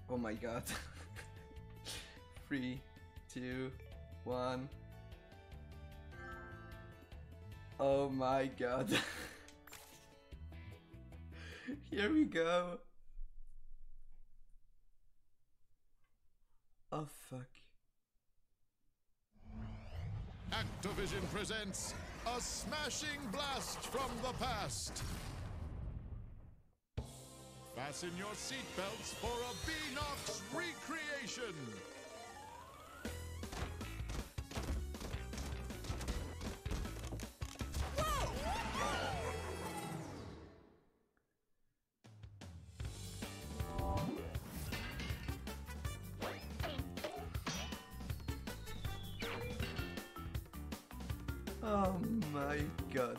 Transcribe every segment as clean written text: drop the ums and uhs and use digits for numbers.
Oh my god. 3, 2, 1. Oh my god. Here we go. Oh fuck. Activision presents a smashing blast from the past. Fasten your seatbelts for a Beenox recreation. Oh my god.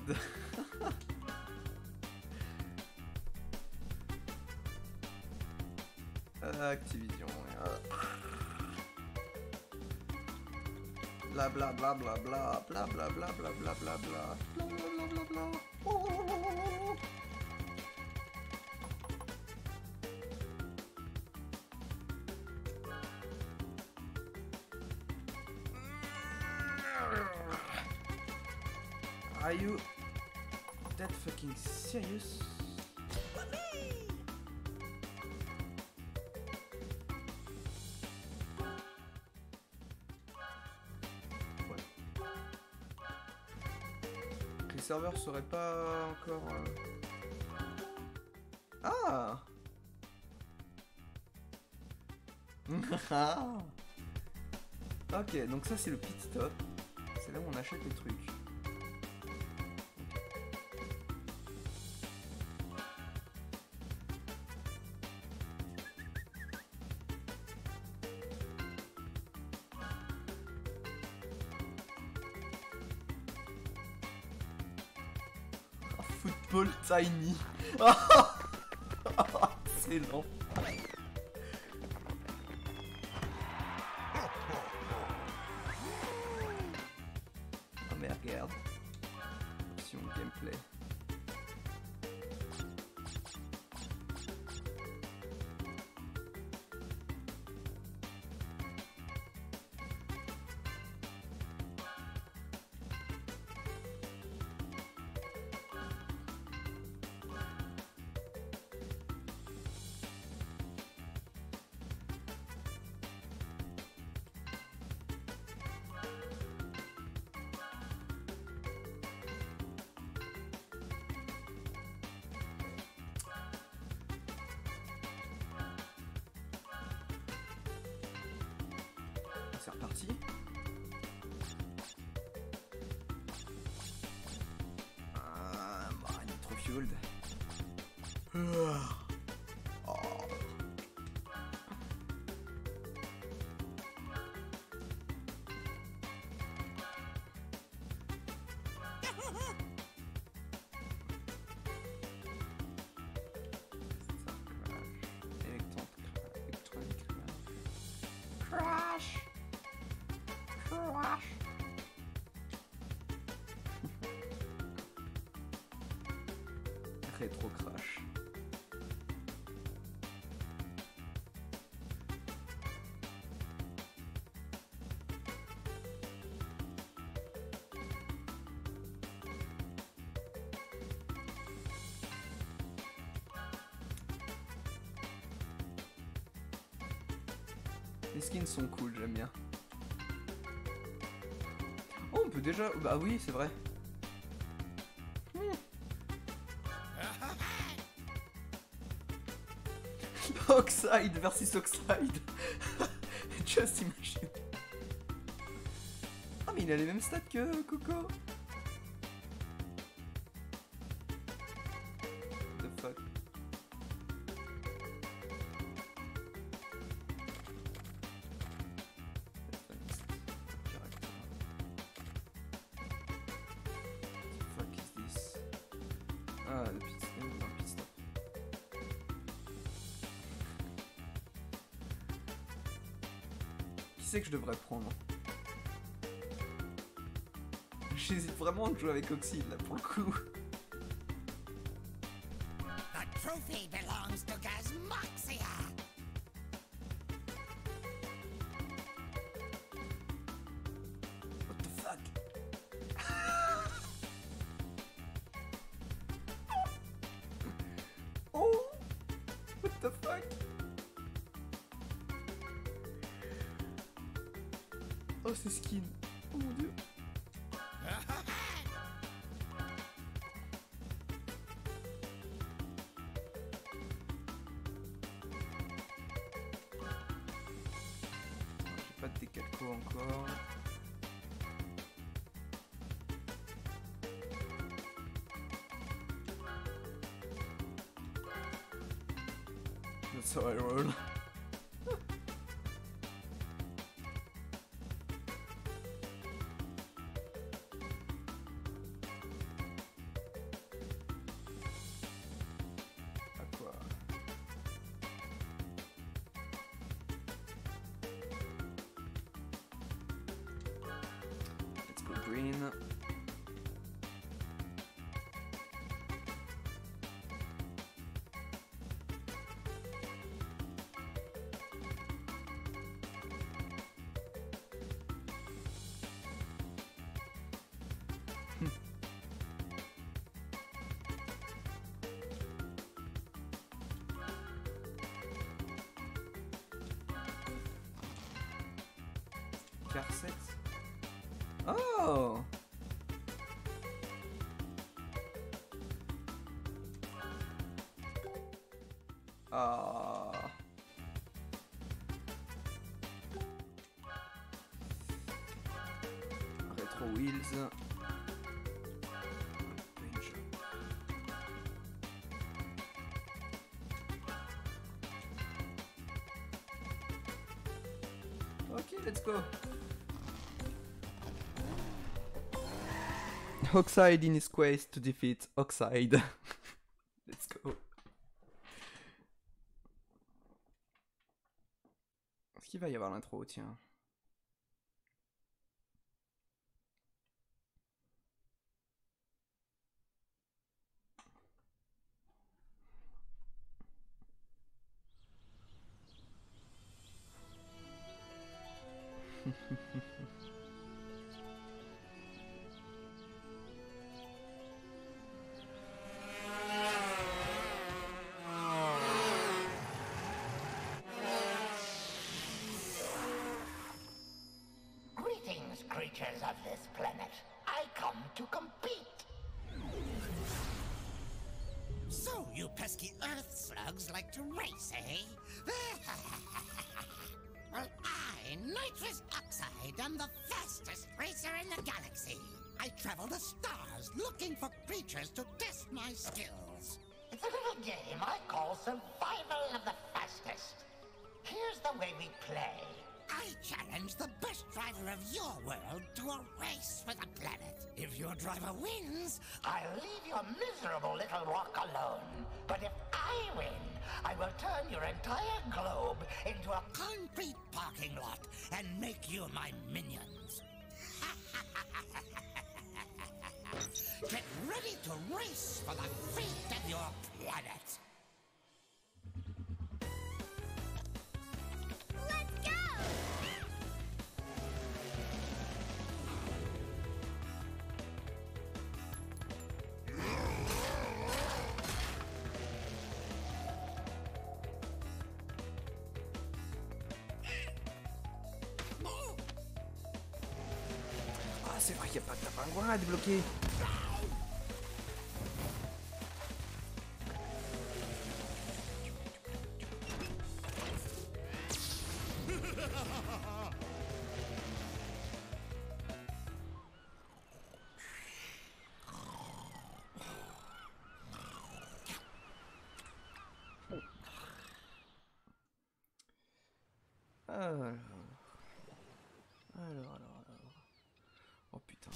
Activision. Bla bla bla bla bla bla bla bla bla bla bla bla bla bla bla bla. Oh. Are you that fucking serious? Ouais. Les serveurs seraient pas encore... Ah. Ok, donc ça c'est le pit stop. C'est là où on achète les trucs. Football Tiny. C'est lent. Oh mais regarde. Option gameplay. C'est reparti. Ah, Nitro Fueled. Oh. Crash. Crash. Rétro crash. Les skins sont cool, j'aime bien. Oh, on peut déjà... Bah oui, c'est vrai. Oxide versus Oxide. Just imagine. Ah mais il a les mêmes stats que Coco. What the fuck. Ah, le pit stop. Qui c'est que je devrais prendre? J'hésite vraiment de jouer avec Oxide là pour le coup. The trophy belongs to Gazmoxia. Oh, c'est skin. Oh mon dieu. J'ai pas de décalco encore. That's how I roll. Let's go green. Car 7. Oh! Ah. Retro wheels. Okay, let's go. Oxide in his quest to defeat Oxide. Let's go. Est-ce qu'il va y avoir l'intro, tiens? Greetings, creatures of this planet. I come to compete. So you pesky earth slugs like to race, eh? Well, I, Nitrous Oxide, am the fastest racer in the galaxy. I travel the stars looking for creatures to test my skills. It's a little game I call Survival of the Fastest. Here's the way we play. I challenge the best driver of your world to a race for the planet. If your driver wins, I'll leave your miserable little rock alone. But if I win, I will turn your entire globe into a concrete parking lot and make you my minions. Get ready to race for the fate of your planet. Let's go! Ah, c'est vrai qu'il n'y a pas de pingouin à débloquer. Alors. Oh putain.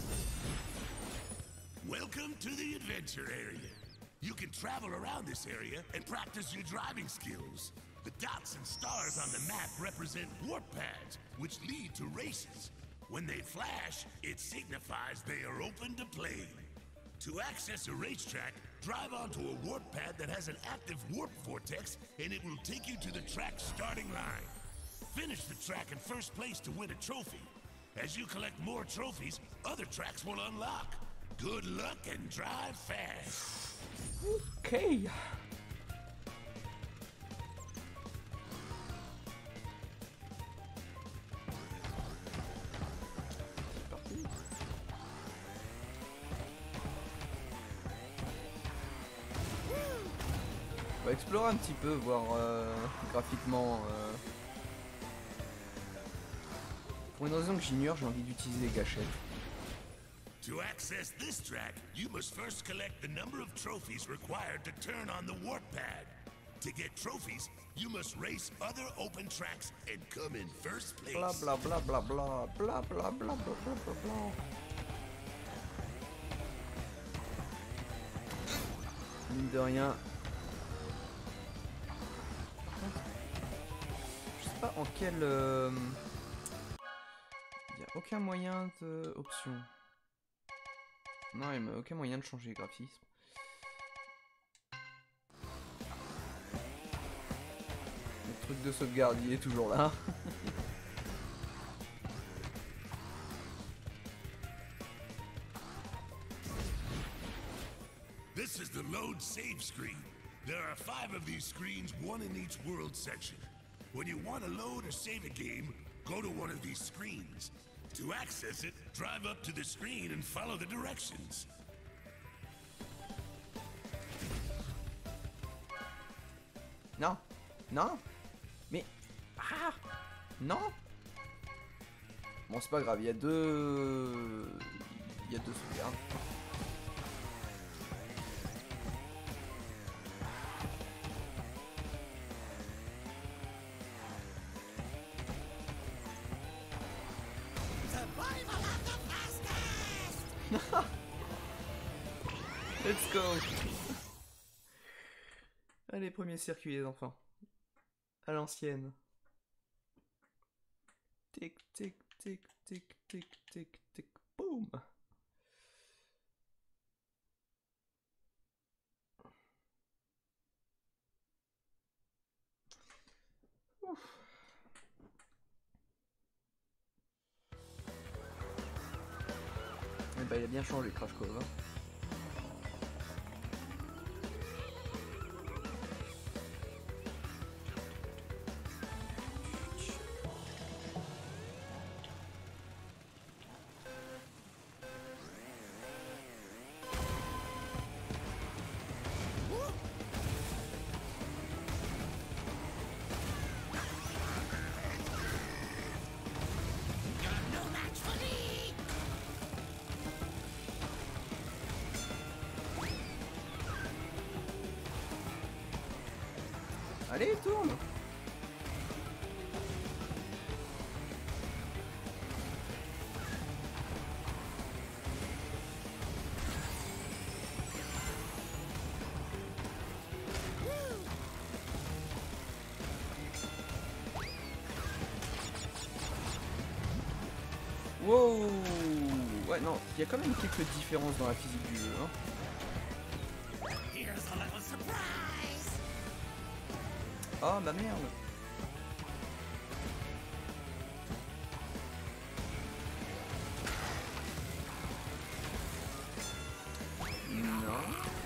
Welcome to the adventure area. You can travel around this area and practice your driving skills. The dots and stars on the map represent warp pads, which lead to races. When they flash, it signifies they are open to play. To access a racetrack, drive onto a warp pad that has an active warp vortex, and it will take you to the track's starting line. Finish the track in first place to win a trophy. As you collect more trophies, other tracks will unlock. Good luck and drive fast. Okay. explorer un petit peu, voir graphiquement. Pour une raison que j'ignore, j'ai envie d'utiliser les gâchettes. To access this track, you must first collect the number of trophies required to turn on the warp pad. To get trophies, you must race other open tracks and come in first place. Bla bla bla bla bla bla bla bla bla bla bla bla. Mine de rien. Je sais pas en quel. Il y a aucun moyen de option. Non, il n'y a aucun moyen de changer les graphismes. Le truc de sauvegarde, il est toujours là. This is the load save screen. There are 5 of these screens, one in each world section. When you want to load or save a game, go to one of these screens. To access it, drive up to the screen and follow the directions. Non, non, mais ah, non. Bon, c'est pas grave. Il y a deux sauvegardes. Let's go. Allez, premier circuit les enfants. À l'ancienne. Tic tic tic tic tic tic tic boum. Ouf. Eh ben, il a bien changé Crash Cover. Allez, tourne. Wow. Ouais, non, il y a quand même quelques différences dans la physique du jeu, hein. Oh ma merde. Non.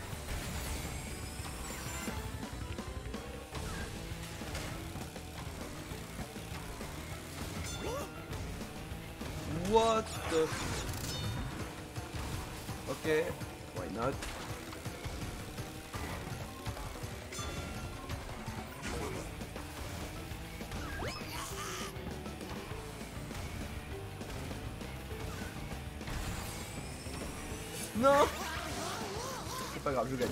What the... Okay, why not? Non. C'est pas grave, je gagne.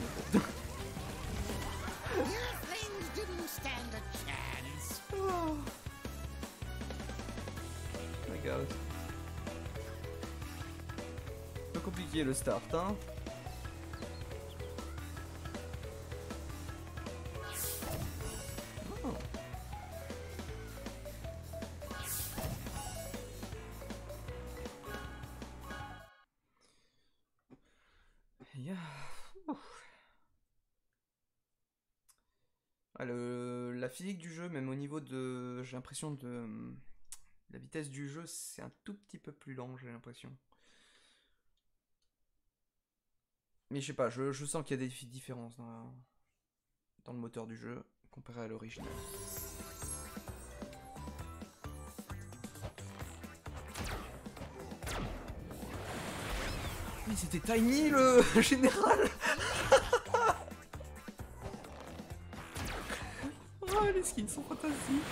Oh my god. Un peu compliqué le start, hein. Oh. Yeah. Ah, la physique du jeu, même au niveau de... J'ai l'impression de... La vitesse du jeu, c'est un tout petit peu plus lent, j'ai l'impression. Mais je sais pas, je sens qu'il y a des différences dans le moteur du jeu, comparé à l'original. Mais c'était tiny le général. Les skins sont fantastiques.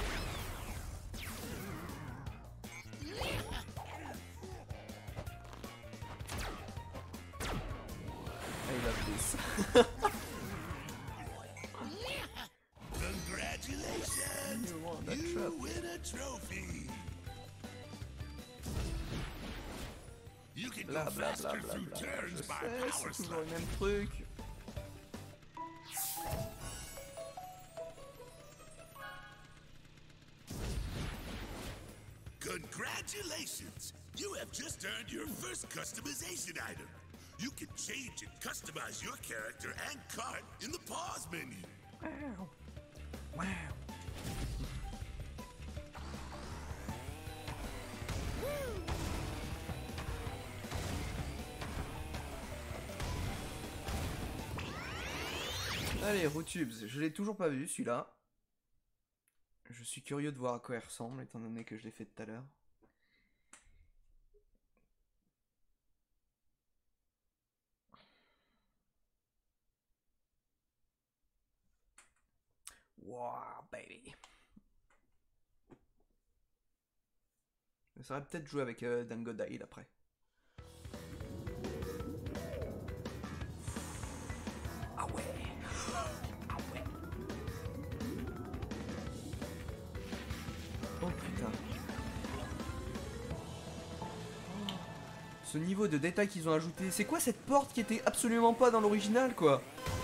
Ah, il a fait ça. Congratulations! You won that You trap. win a trophy! You can Bla go bla faster bla bla through bla. turns Je by sais, power c'est toujours le slide. même truc. Congratulations! You have just earned your first customization item. You can change and customize your character and cart in the pause menu. Wow. Wow. Allez, Rootubes, je l'ai toujours pas vu celui-là. Je suis curieux de voir à quoi il ressemble, étant donné que je l'ai fait tout à l'heure. Wow, baby. Ça aurait peut-être joué avec Dango Dial après. Ah ouais. Ah ouais. Oh putain. Ce niveau de détail qu'ils ont ajouté. C'est quoi cette porte qui était absolument pas dans l'original, quoi?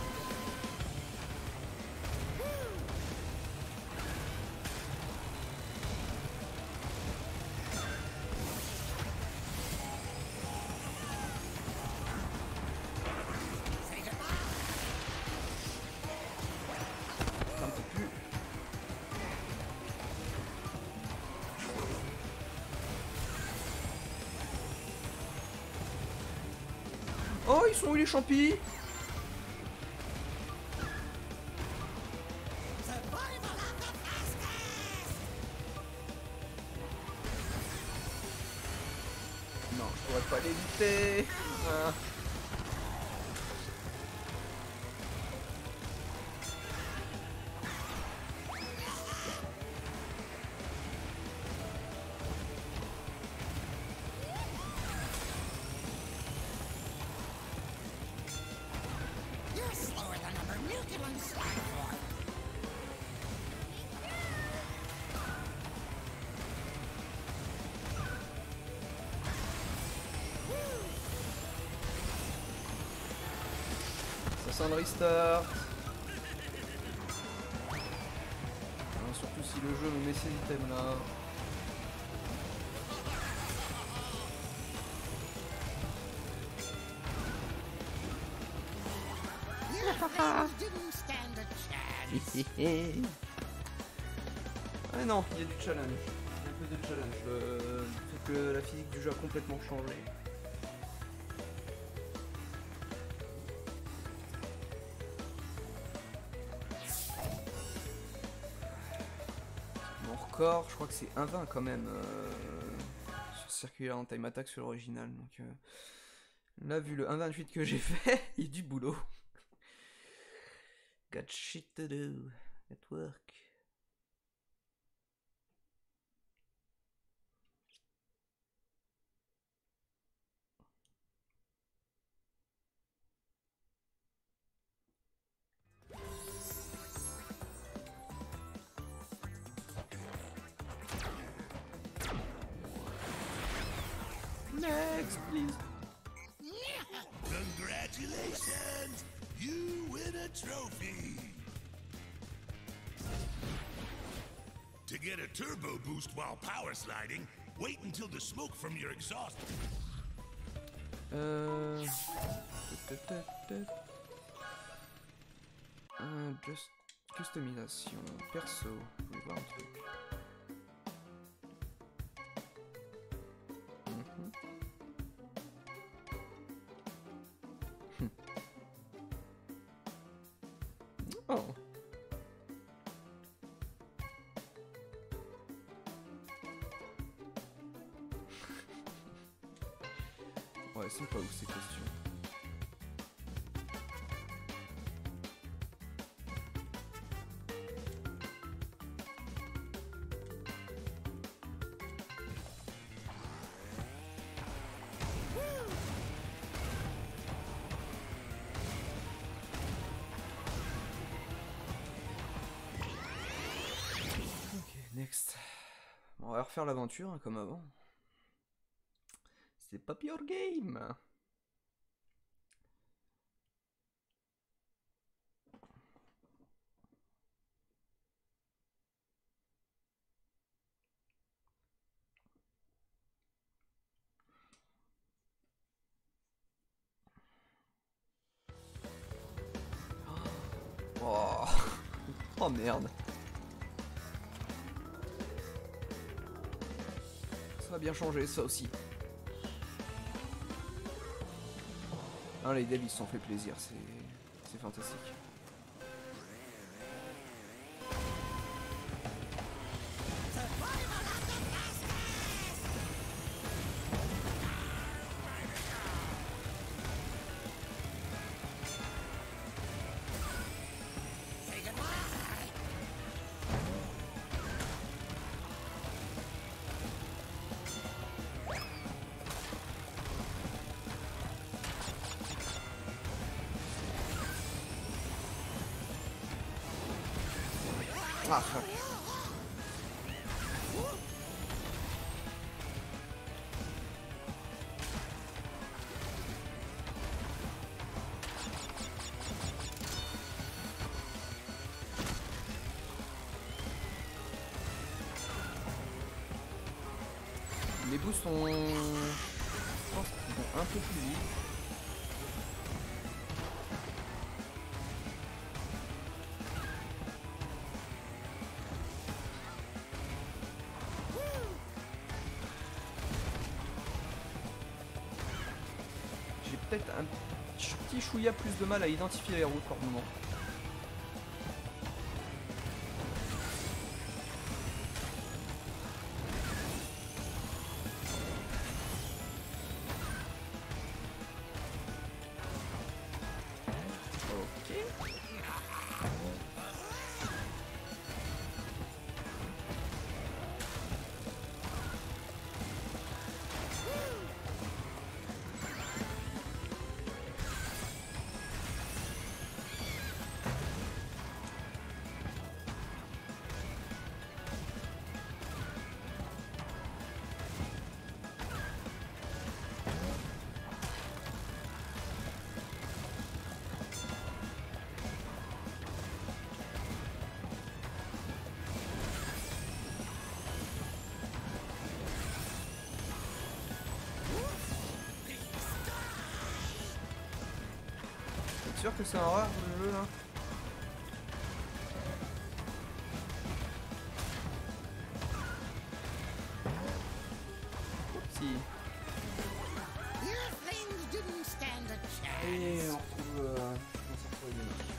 Un peu plus. Oh, ils sont où les champis? Non, je pourrais pas l'éviter. Ah. You're slower than a Bermudan slime form. Ça sent le restart. Surtout si le jeu me met ces items là. You didn't stand a chance. Ah non, il y a du challenge. Il y a un peu de challenge. Le fait que la physique du jeu a complètement changé. Mon record, je crois que c'est 1,20 quand même. Sur Circular en Time Attack sur l'original. Donc là, vu le 1,28 que j'ai fait, il y a du boulot. Got shit to do at work. Next, please. Congratulations! You win a trophy! To get a turbo boost while power sliding, wait until the smoke from your exhaust. Just customisation, perso, je voulais voir un truc. Oh. Ouais, c'est pas où ces questions. next. Bon, on va refaire l'aventure hein, comme avant. C'est pas pure game. Oh, oh merde. Ça a bien changé ça aussi. Ah, les devs ils se sont fait plaisir, c'est fantastique. Ah fuck. Les boosts sont... je pense qu'ils vont un peu plus vite. J'ai peut-être un petit chouïa plus de mal à identifier les routes par moment. Ok. T'es sûr que c'est un rare le jeu là? Oupsie. Your things didn't stand a chance. Et on retrouve... on s'en retrouve une image.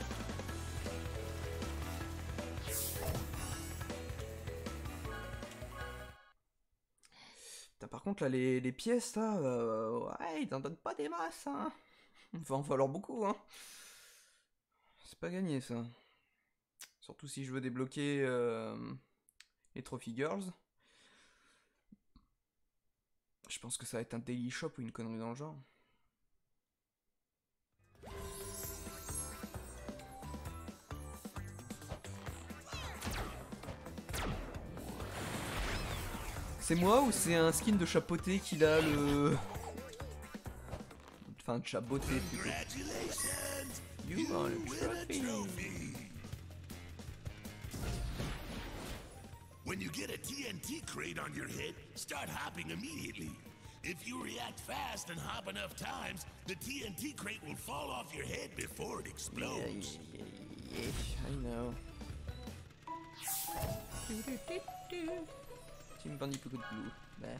Putain, par contre là les pièces là, ouais ils en donnent pas des masses hein. Il va en falloir beaucoup hein. C'est pas gagné ça. Surtout si je veux débloquer les Trophy Girls. Je pense que ça va être un daily shop ou une connerie dans le genre. C'est moi ou c'est un skin de chapeauté qu'il a le... Enfin de chapeauté plutôt. Congratulations! You are a win a trophy. trophy! When you get a TNT crate on your head, start hopping immediately. If you react fast and hop enough times, the TNT crate will fall off your head before it explodes. I know. Team Bandicoot Blue. Bah.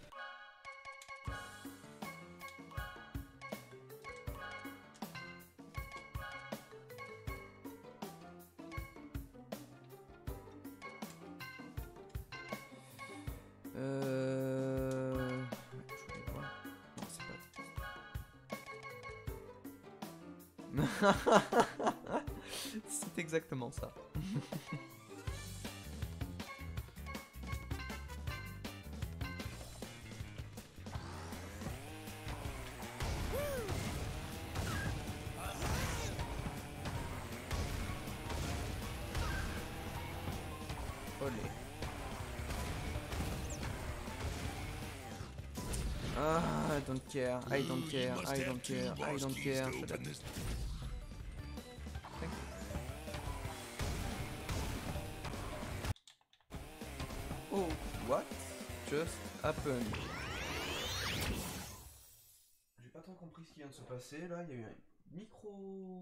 Je voulais voir. Non, c'est pas. C'est exactement ça. Olé. Ah, I don't care, I don't You care, must I have don't two care, I boss don't keys care. to Shut up. open this. Oh, what just happened? J'ai pas trop compris ce qui vient de se passer là, il y a eu un micro.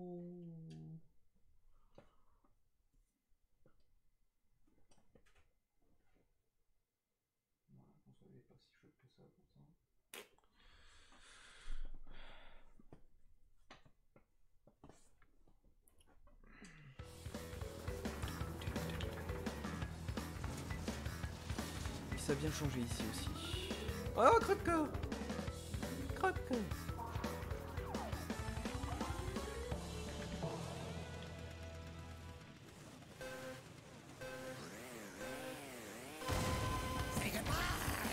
Voilà, on savait pas si chouette que ça pourtant. Et ça a bien changé ici aussi. Oh, croque-cœur! Croque-cœur! Say goodbye.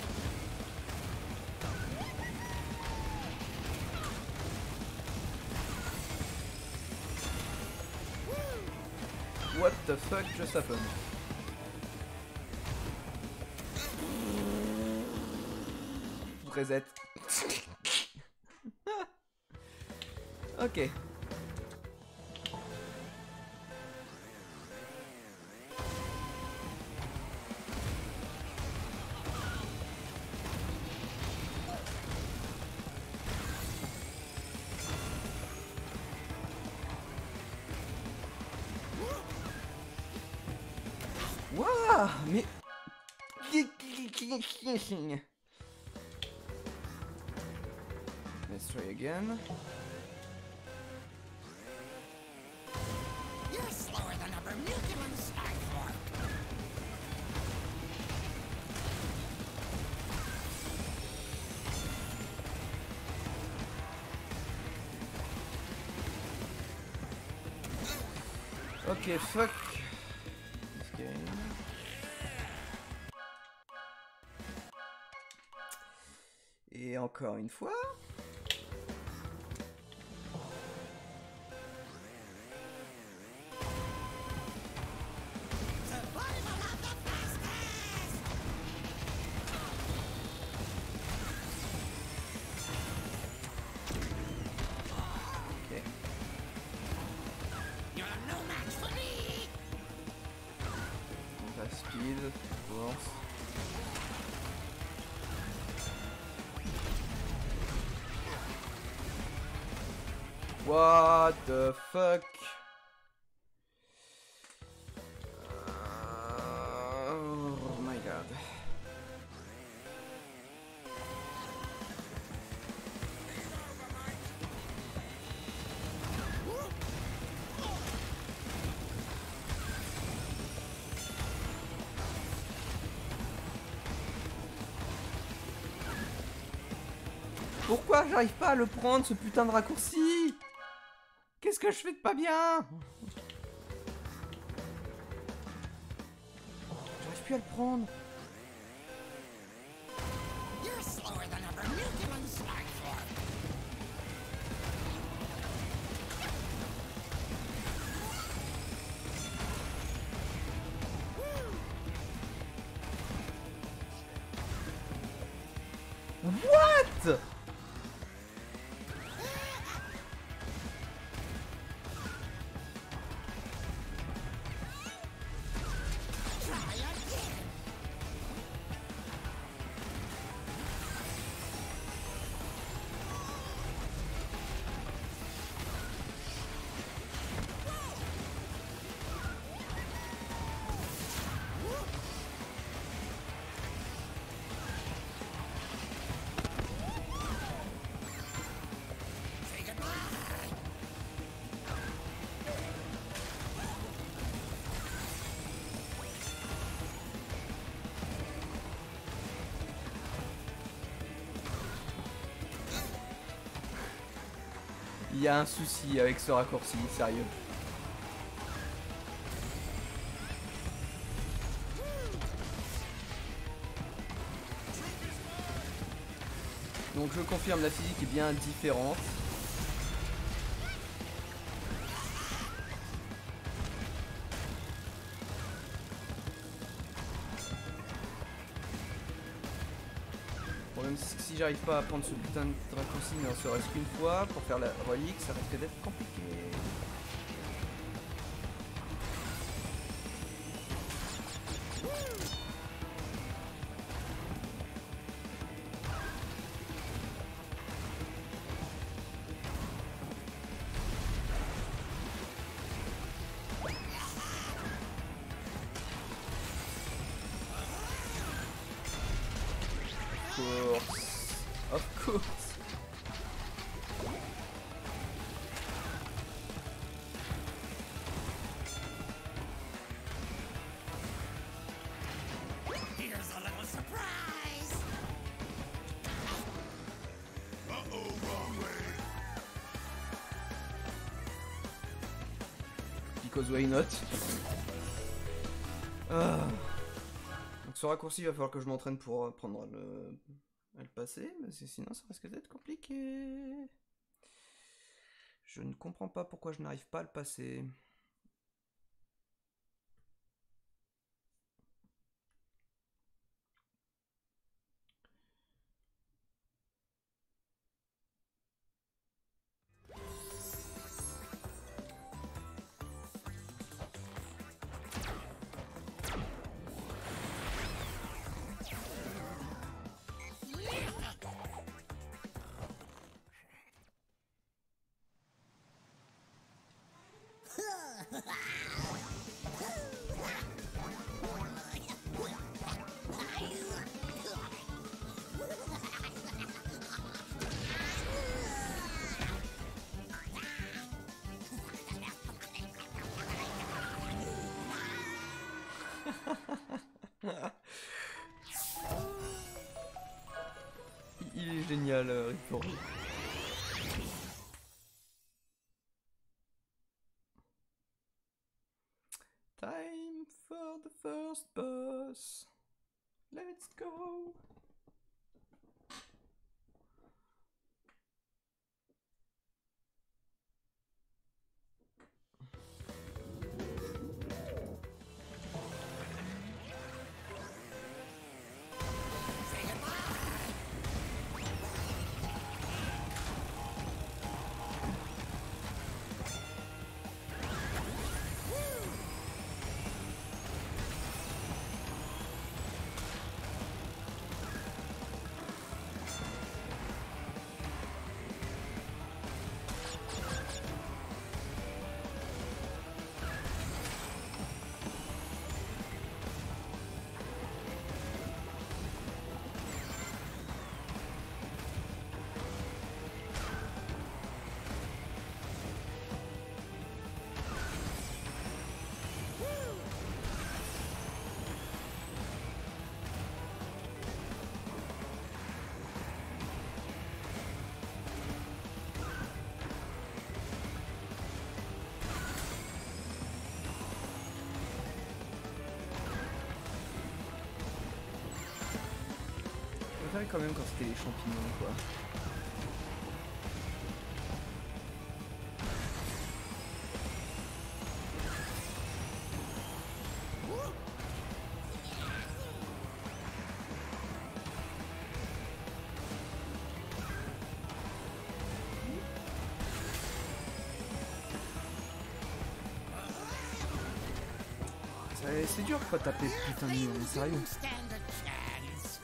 What the fuck just happened? Reset. Ok. Waouh, mais... Let's try again. You're slower than a Bermudian Starfork. Ok, fuck. This game. Et encore une fois. Survival of the fastest. Ok. You're no match for me. On va speed, of course. What the fuck? Oh my god. Pourquoi j'arrive pas à le prendre, ce putain de raccourci? Qu'est-ce que je fais de pas bien? J'arrive plus à le prendre. You're slower than a Bermudian Starfork. What? Try again. Say goodbye. Il y a un souci avec ce raccourci, sérieux. Donc je confirme, la physique est bien différente. Bon, même si j'arrive pas à prendre ce putain de raccourci, mais en serait-ce qu'une fois, pour faire la relique, ça risque d'être compliqué. Of course. Here's a little surprise. Uh-oh, wrong way. Because why not? Ah. Donc ce raccourci, il va falloir que je m'entraîne pour apprendre à le passer, mais sinon ça risque d'être compliqué. Je ne comprends pas pourquoi je n'arrive pas à le passer. Il est génial, Ripper. Time for the first boss. Let's go. Je préférais quand même quand c'était les champignons, quoi. C'est dur quoi taper putain de mur, mais sérieux. Stand a chance.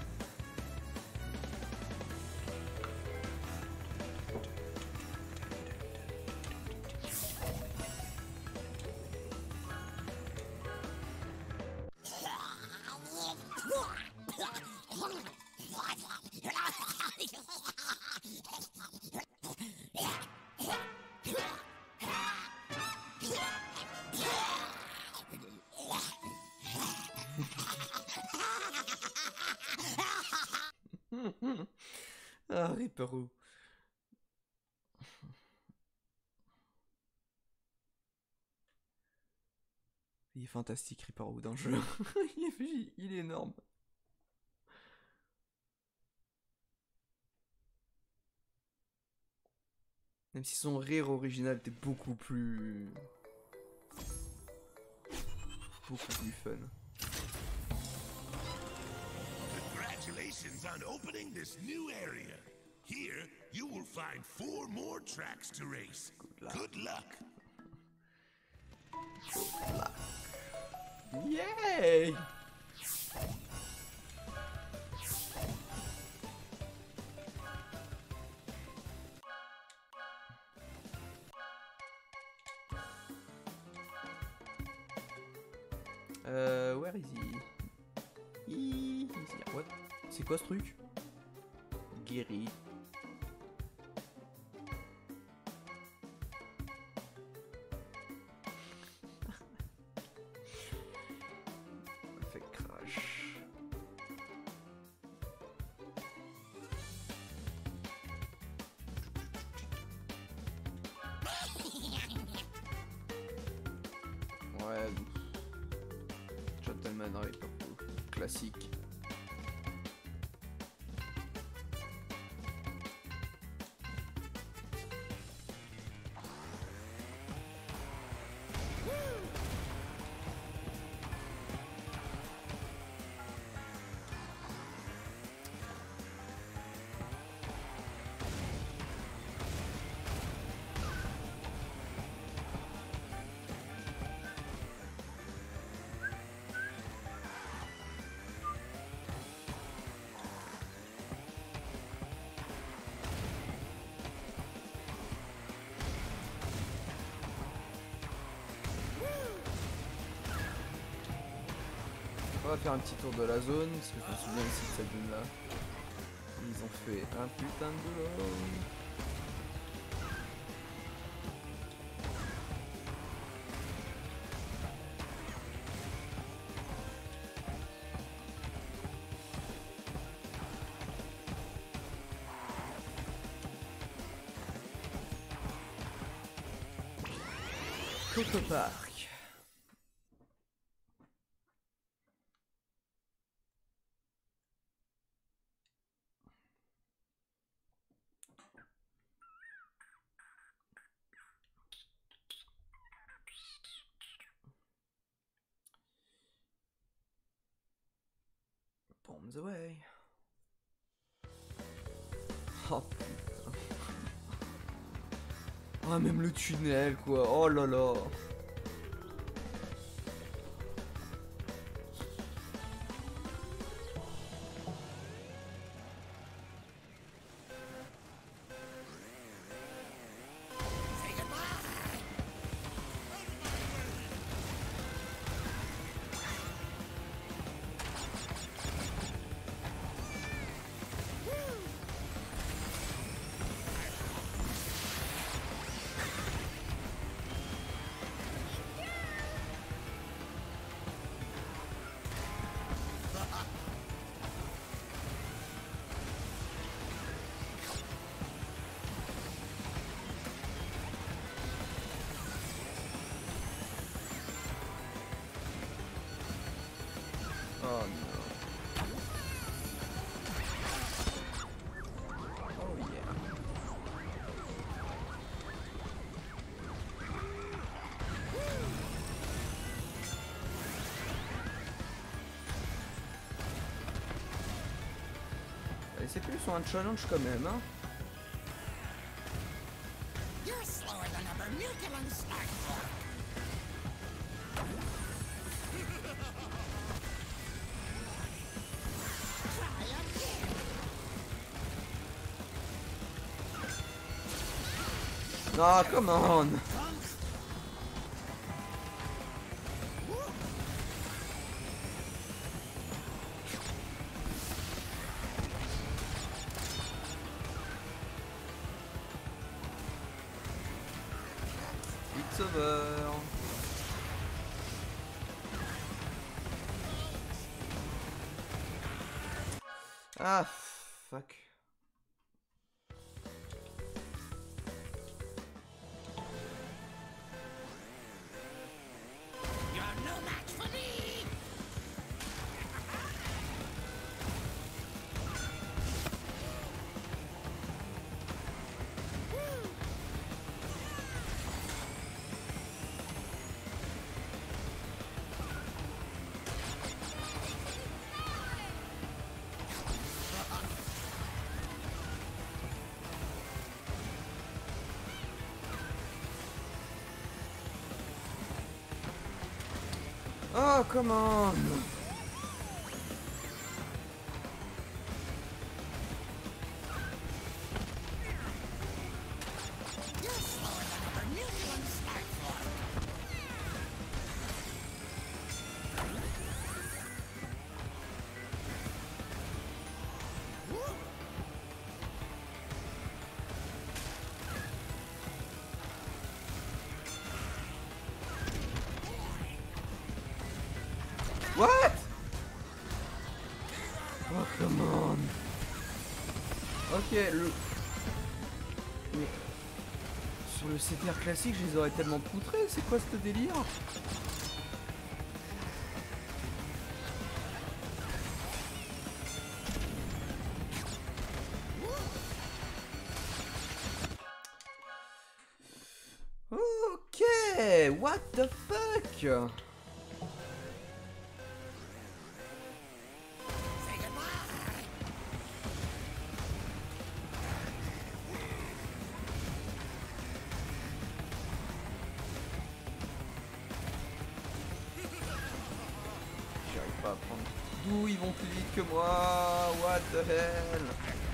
Ah, Ripperoo. Il est fantastique, Ripperoo, dans le jeu. Il est énorme. Même si son rire original était beaucoup plus fun. Congratulations. Congratulations on opening this new area. Here, you will find 4 more tracks to race. Good luck. Yay! Where is he? What? C'est quoi ce truc? Guéri. Fait crash. Ouais. Gentleman avec un peu classique. On va faire un petit tour de la zone, parce que je me souviens aussi de cette zone là. Ils ont fait un putain de boulot. Coco Park. Bombs away. Oh putain. Ah, même le tunnel quoi. Oh là là. Oh no. Oh yeah. Allez, c'est plus sur un challenge quand même, hein. You're slower than a Bermuculan Stark. Ah, come on. It's over. Ah, fuck. You're no match for me! Oh, come on. What? Oh, come on. Ok, mais sur le CTR classique, je les aurais tellement poutrés. C'est quoi ce délire? Ok, what the fuck? J'arrive pas à prendre. D'où ils vont plus vite que moi? What the hell?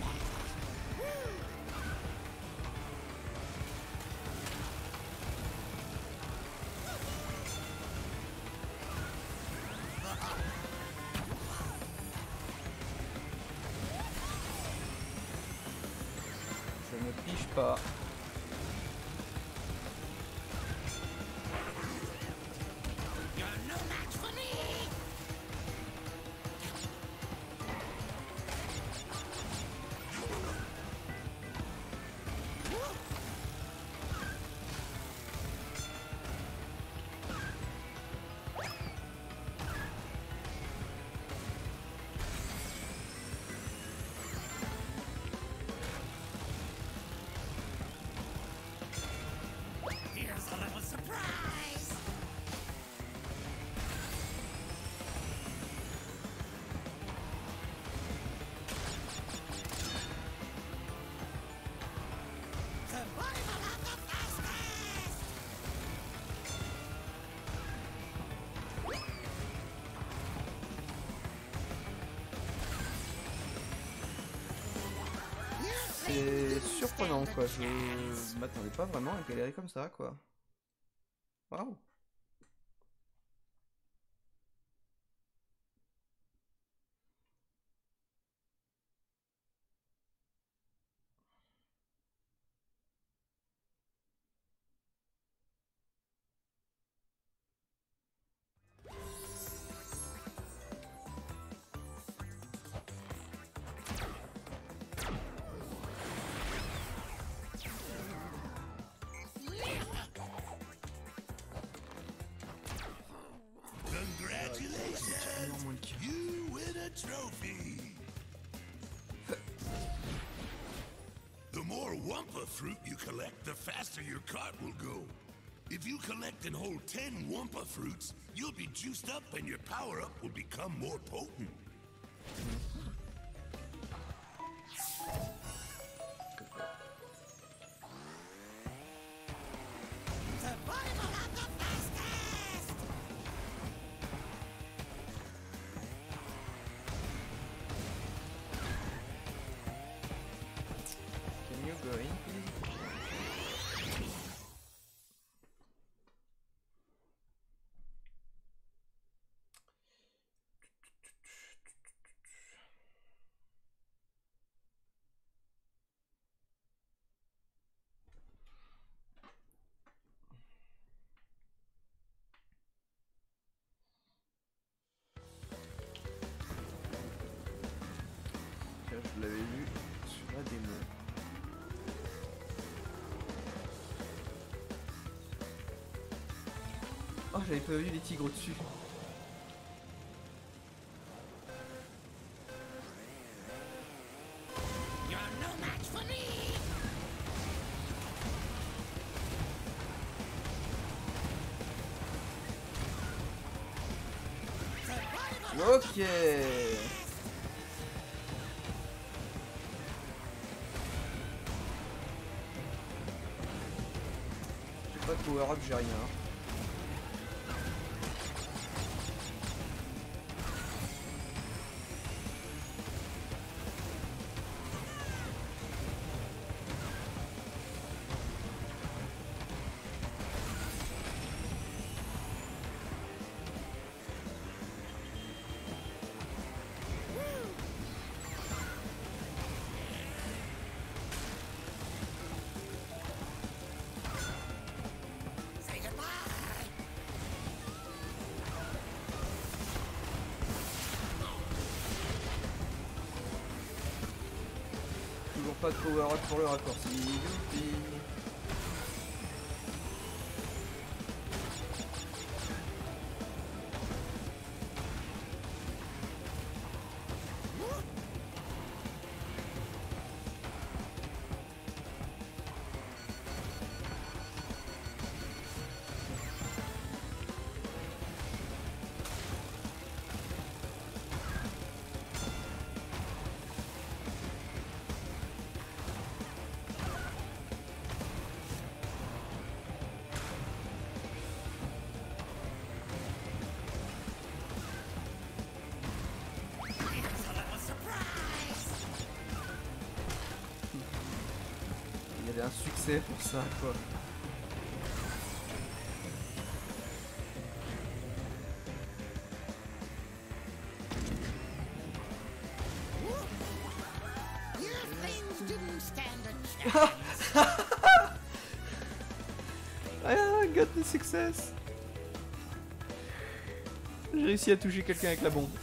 Je ne pige pas. C'est surprenant quoi, je m'attendais pas vraiment à galérer comme ça quoi. Waouh. Congratulations! You win a trophy! The more Wumpa fruit you collect, the faster your cart will go. If you collect and hold 10 Wumpa fruits, you'll be juiced up and your power-up will become more potent. Can you go in please? Je l'avais vu sur la démo. Oh, j'avais pas vu les tigres au-dessus. You're no match for me! Ok. J'ai pas de power up, j'ai rien. pas de power up pour le raccourci. Youpi. Il y avait un succès pour ça, quoi. Your things didn't stand a chance. I got the success. J'ai réussi à toucher quelqu'un avec la bombe.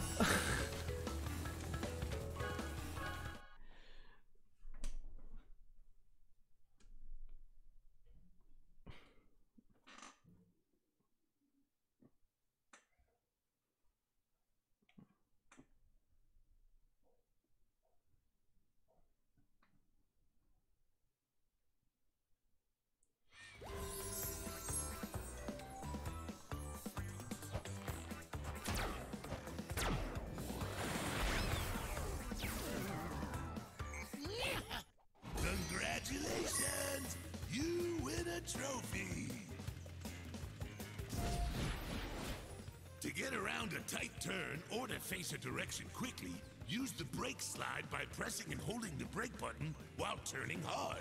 Congratulations! You win a trophy! To get around a tight turn or to face a direction quickly, use the brake slide by pressing and holding the brake button while turning hard.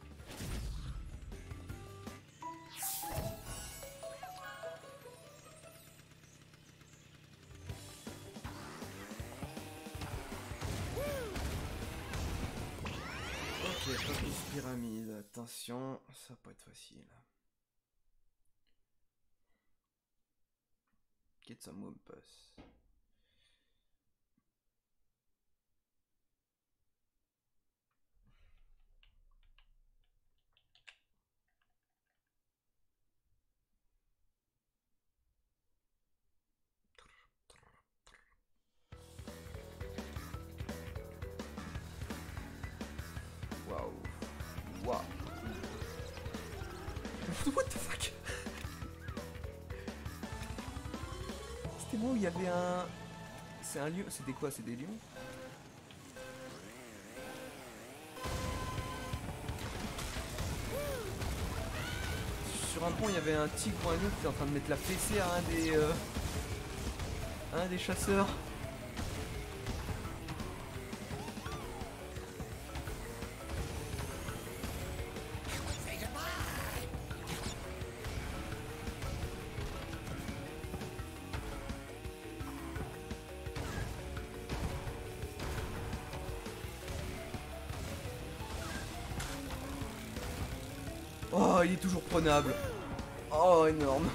Ok, focus pyramide. Attention, ça va pas être facile. Get some wumpus. Waouh. Waouh. What the fuck? C'était moi où il y avait un... C'est un lion. C'était quoi? C'est des lions? Sur un pont, il y avait un tigre ou un lion qui était en train de mettre la fessée à un des chasseurs. Say goodbye. Oh, il est toujours prenable. Oh, énorme.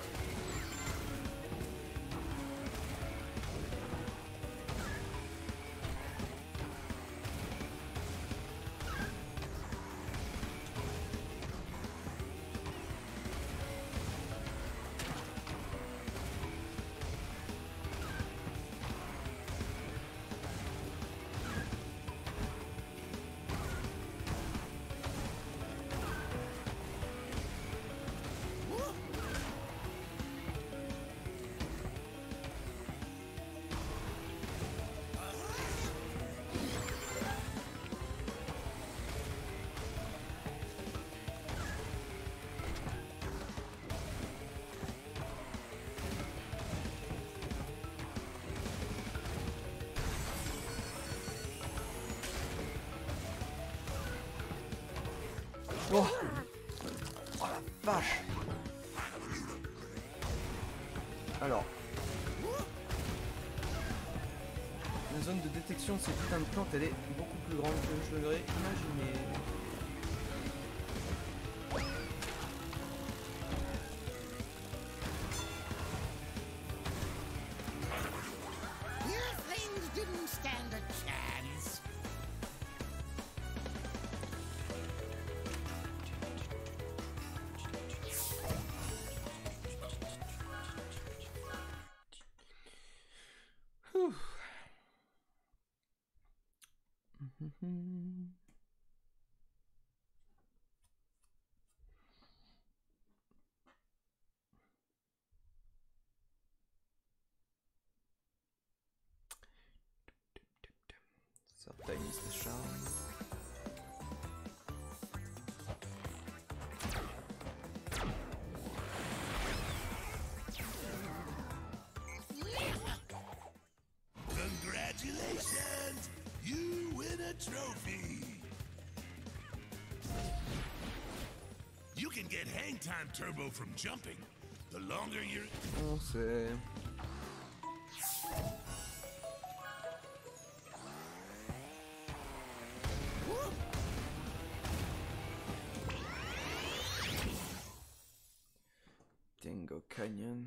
Oh, oh la vache. Alors, la zone de détection de ces putains de plantes, elle est beaucoup plus grande que je l'aurais imaginé. Your things didn't stand a chance. Certain is the charm. Congratulations! You win a trophy! You can get hang time turbo from jumping. The longer you're... On sait. Dingo Canyon.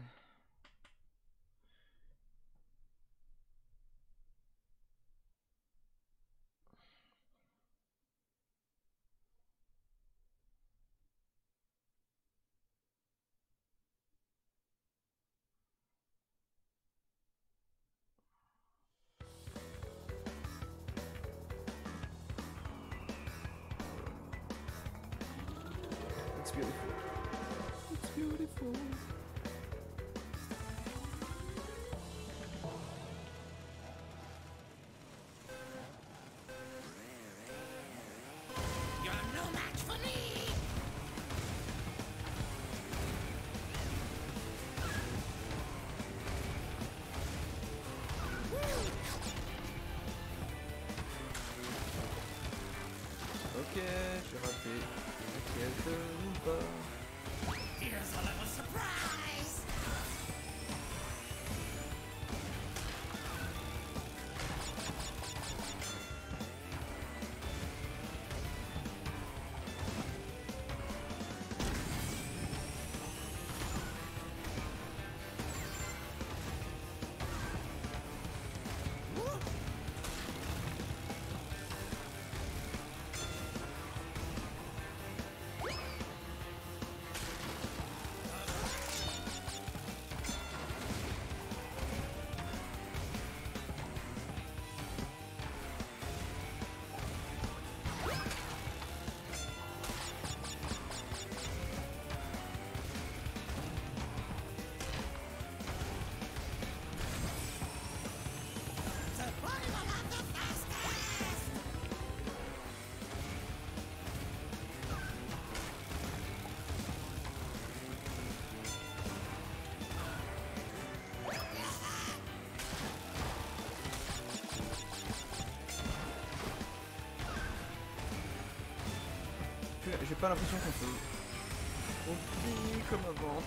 It's beautiful. It's beautiful. You're no match for me! Ok, j'ai raté. Inquiète pas. Here's a little surprise! Survival of the fastest! J'ai pas l'impression qu'on peut oublier comme avant.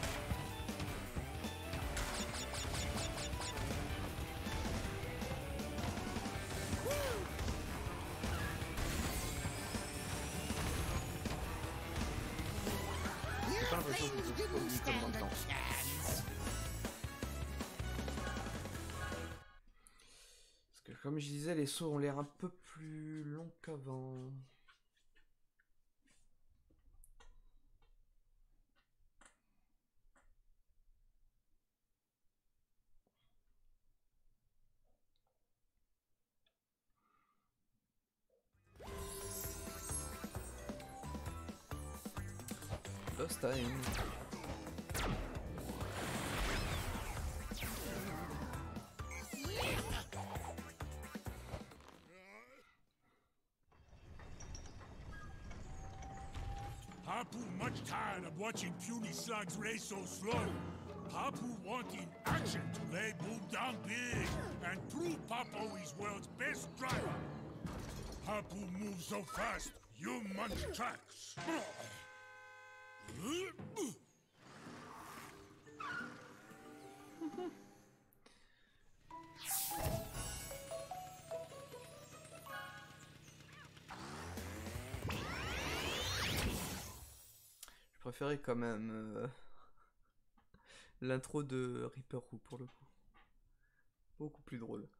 J'ai pas l'impression qu'on peut oublier comme dans le temps. Parce que comme je disais, les sauts ont l'air un peu plus longs qu'avant. Boss time. Hapu much tired of watching puny slugs race so slow. Hapu wanting action to lay Boom down big and prove Papo is world's best driver. Hapu moves so fast, you munch tracks. Je préférais quand même l'intro de Reaper Roux pour le coup. Beaucoup plus drôle.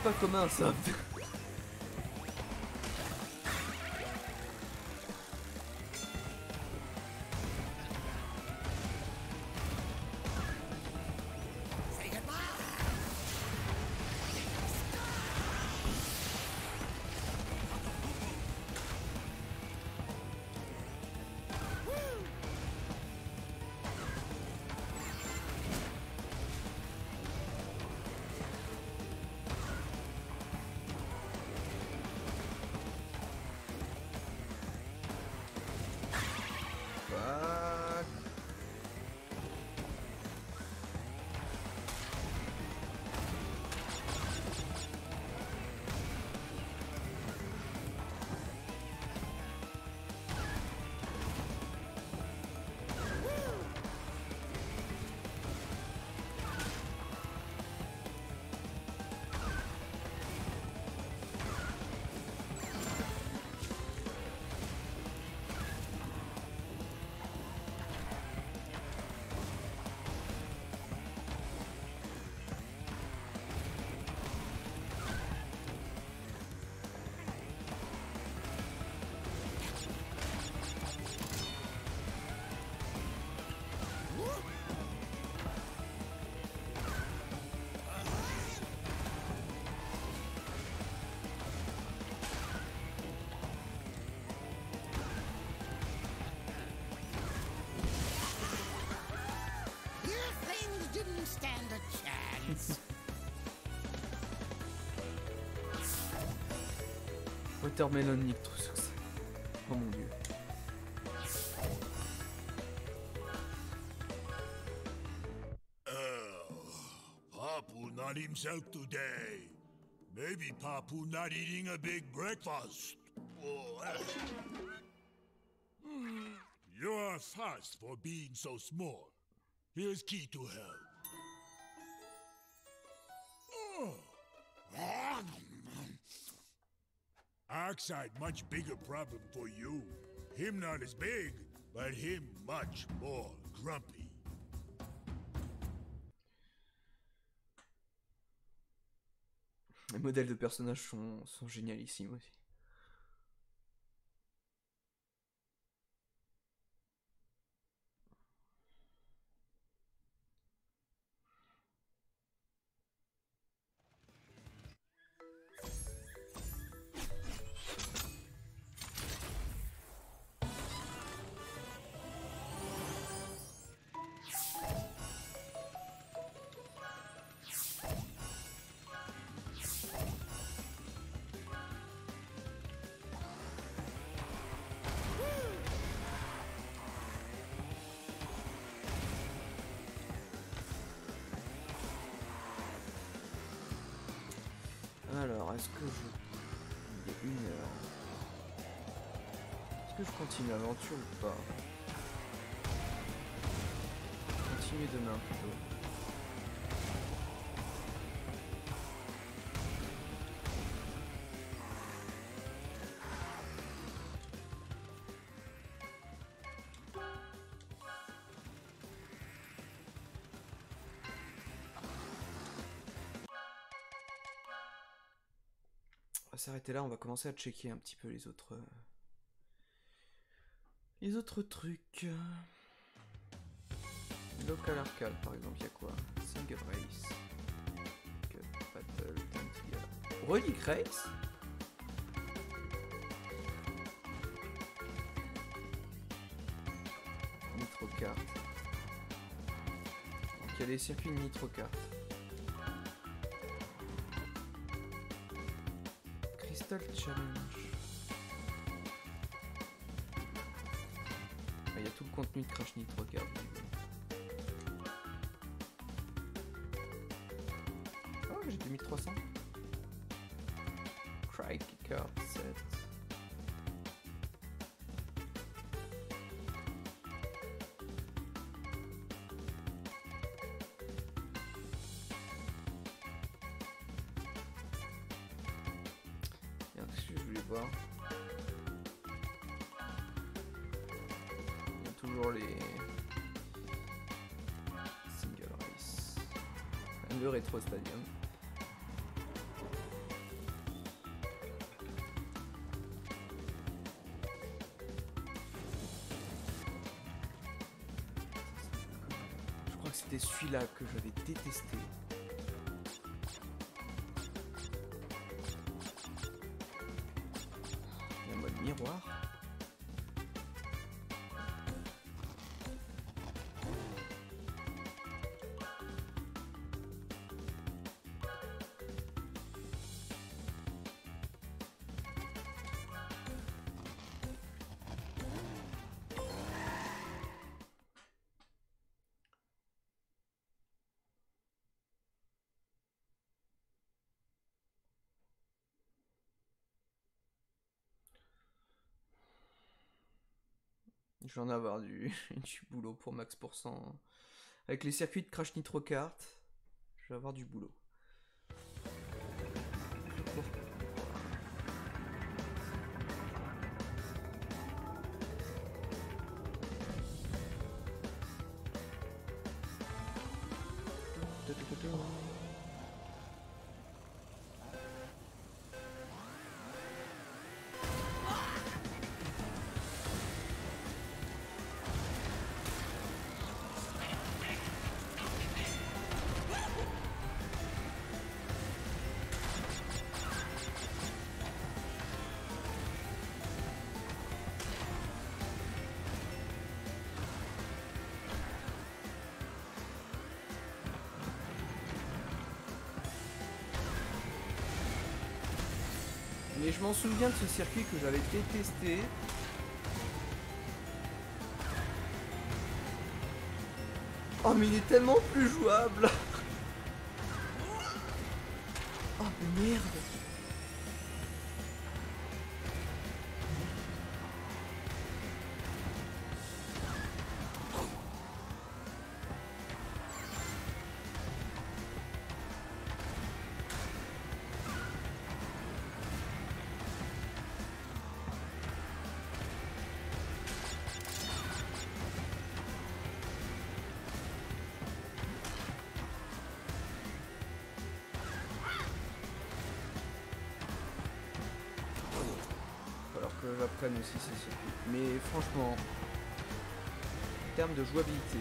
pas commun ça. Say goodbye. Fuck. Your things didn't stand a chance. Watermelon Nitro succès. Oh mon dieu. Papu not himself today. Maybe Papu not eating a big breakfast. Oh, you are fast for being so small. Here's key to help. Oxide much bigger problem for you. Him not as big, but him much more grumpy. Les modèles de personnages sont génialissimes aussi. Alors, est-ce que je... Il est 1 heure. Est-ce que je continue l'aventure ou pas? Continuer demain plutôt. On va s'arrêter là, on va commencer à checker un petit peu les autres trucs. Local Arcade par exemple, il y a quoi? Single Race, Cup Battle, Tantia. Relic Race? Nitro Kart. Donc il y a des circuits de Nitro Kart. Crystal Challenge. Il y a tout le contenu de Crash Nitro Kart. Oh, j'ai 2300. Crike Kart 7. Qu'est-ce que je voulais voir? Il y a toujours les single race. Le rétro stadium. c'était celui-là que j'avais détesté. Il y a un mode miroir. Je vais en avoir du boulot pour max%. Avec les circuits de Crash Nitro Kart, je vais avoir du boulot. Mais je m'en souviens de ce circuit que j'avais détesté. Oh mais il est tellement plus jouable. Oh merde. J'apprenne aussi ces circuits. Mais franchement, en termes de jouabilité,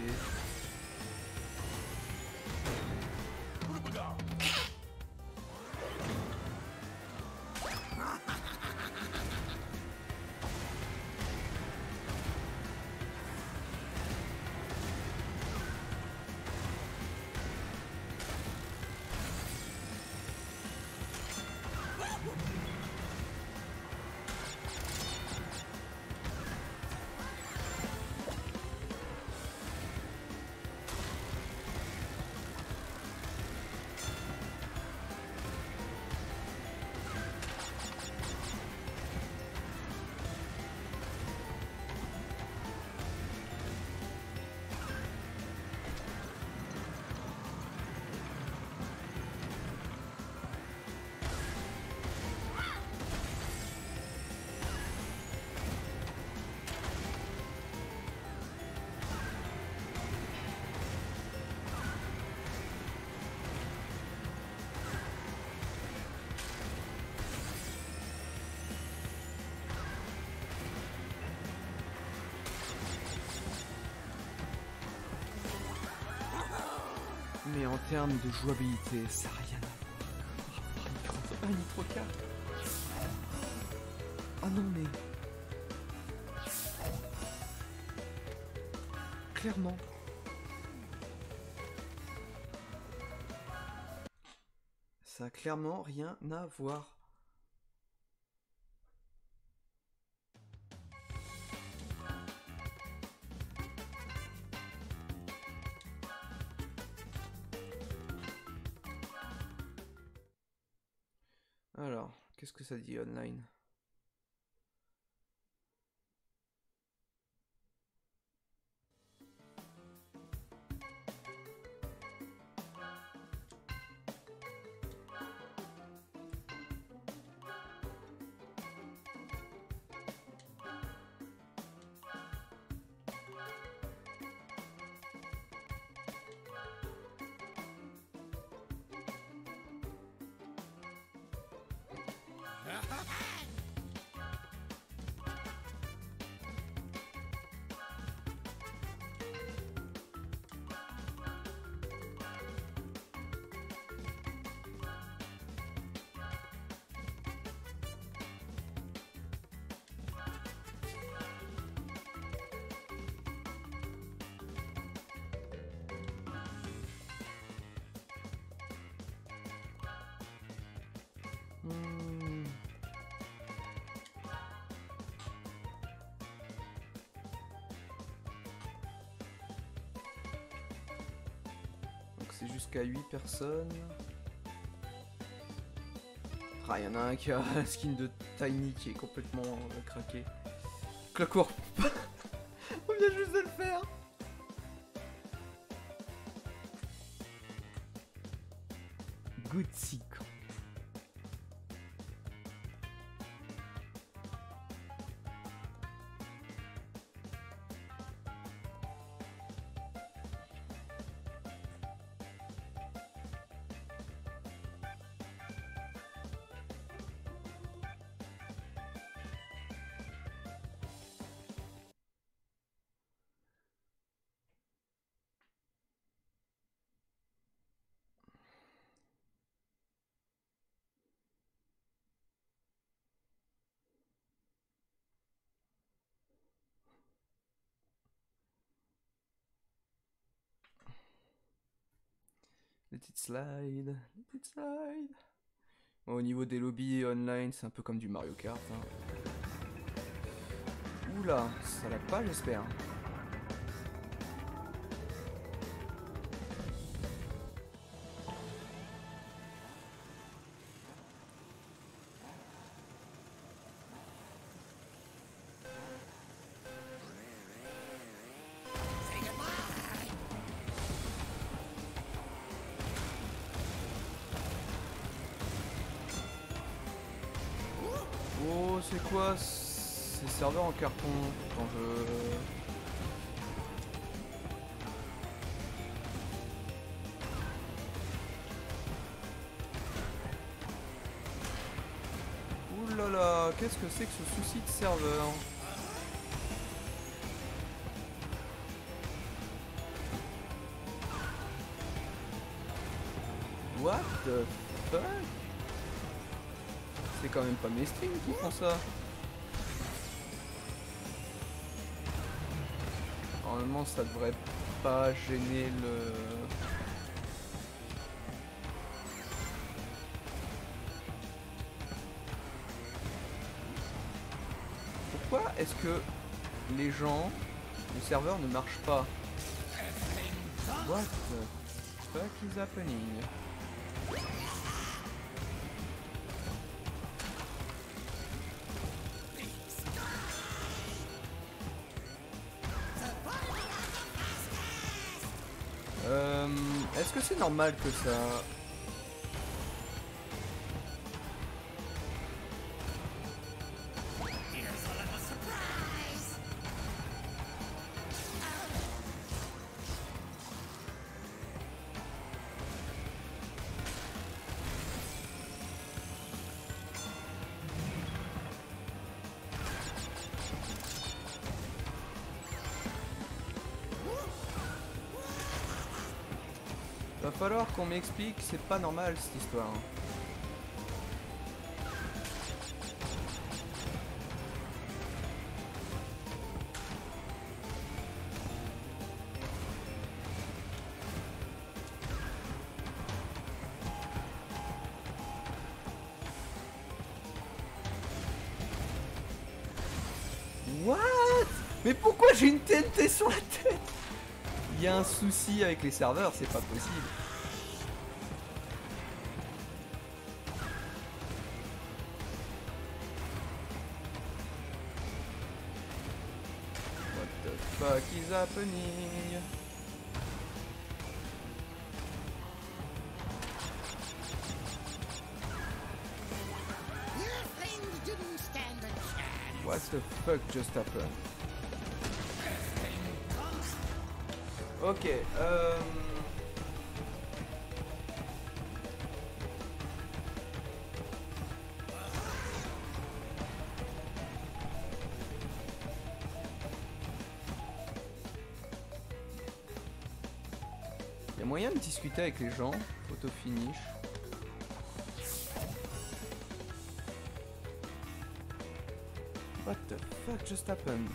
mais en termes de jouabilité, ça n'a rien à voir. Un Nitro Kart. Oh non mais... Clairement. Ça a clairement rien à voir. Alors, qu'est-ce que ça dit online? c'est jusqu'à 8 personnes. Ah, il y en a un qui a un skin de Tiny qui est complètement craqué. Clockwork. On vient juste de le faire. Good sick. Let it slide, let it slide. Bon, au niveau des lobbies online, c'est un peu comme du Mario Kart. Hein. Oula, ça l'a pas, j'espère. Oh, c'est quoi ces serveurs en carton quand je... Ouh là là, qu'est-ce que c'est que ce souci de serveur? What the fuck? C'est quand même pas mes streams qui font ça. Normalement ça devrait pas gêner le... Pourquoi est-ce que les gens, le serveur ne marche pas? What the fuck is happening? Est-ce que c'est normal que ça... Va falloir qu'on m'explique, c'est pas normal cette histoire. What? Mais pourquoi j'ai une TNT sur la tête? Il y a un souci avec les serveurs, c'est pas possible. What the fuck is happening? What the fuck just happened? Ok, y a moyen de discuter avec les gens, photo finish. What the fuck just happened?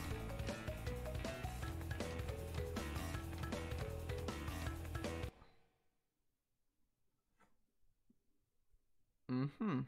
Mhm.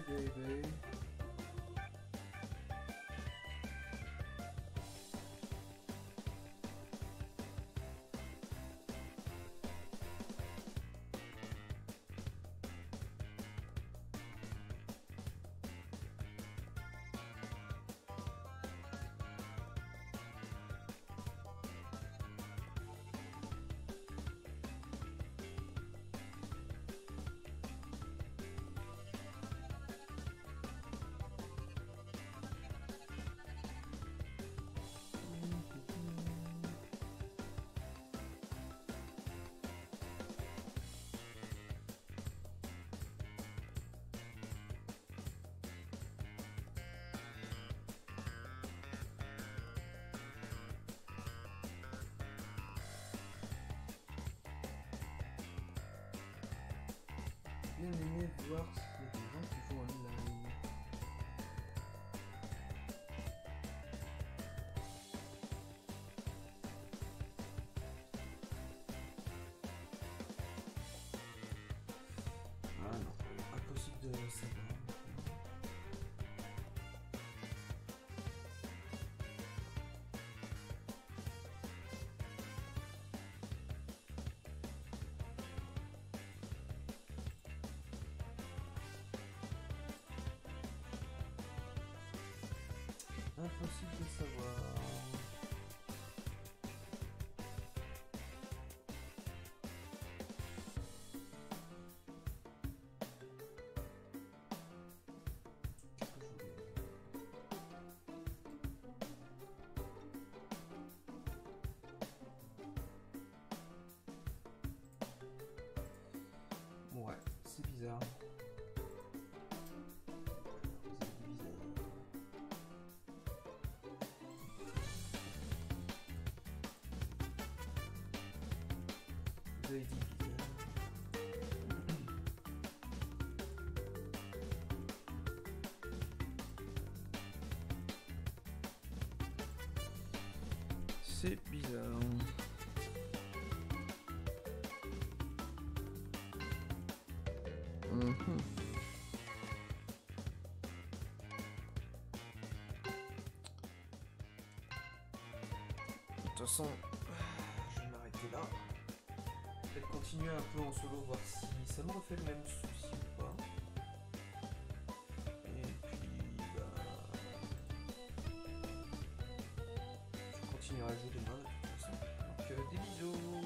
baby. Bien aimé voir s'il y a des gens qui jouent en ligne. Ah non, impossible de savoir. Impossible de savoir. Qu'est-ce que je voulais? Ouais, c'est bizarre. Vous avez dit bizarre. C'est bizarre. De toute façon, je vais m'arrêter là. Peut-être continuer un peu en solo, voir si ça me refait le même souci ou pas. Et puis, je continuerai à jouer demain de toute façon. Donc, des bisous.